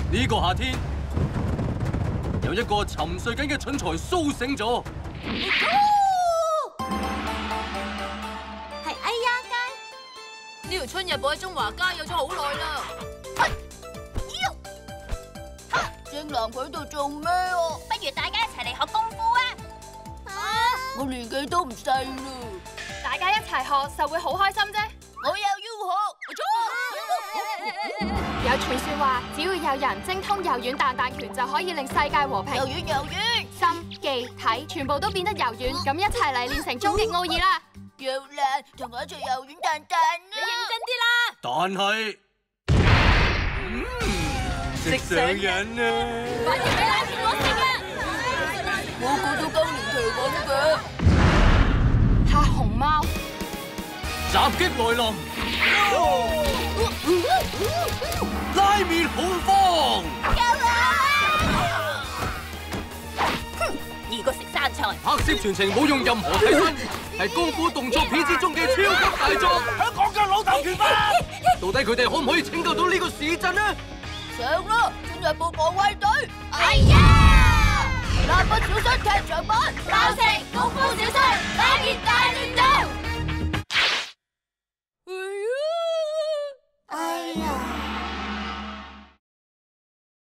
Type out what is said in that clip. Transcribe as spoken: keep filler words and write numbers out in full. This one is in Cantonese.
呢個夏天，有一個沉睡緊嘅蠢材蘇醒咗。 係哎呀街， 呢條春日部喺中華街有咗好耐啦。 正男佢喺度做咩啊？不如大家一齊嚟學功夫啊！啊！我年紀都唔細啦， 大家一齊學就會好開心啫。 我又要學。 有傳說話，只要有人精通柔軟彈彈拳，就可以令世界和平。 柔軟柔軟， 心、技、體全部都變得柔軟，咁一齊嚟練成終極奧義啦！ 又難，同我一齊柔軟彈彈啦！ 你認真啲啦！ 但係，嗯，食上癮啊！ 快啲俾奶片我食啊！ 個個都更年期咁嘅。 嚇熊貓， 襲擊來臨，拉麵好方。 呢個食生菜， 拍攝全程冇用任何替身，係功夫動作片之中嘅超級大作。香港嘅老豆拳法，到底佢哋可唔可以拯救到呢個市鎮呢？ 上啦！進入部防衛隊。哎呀！蠟筆小新劇場版，爆食功夫小新，拉麵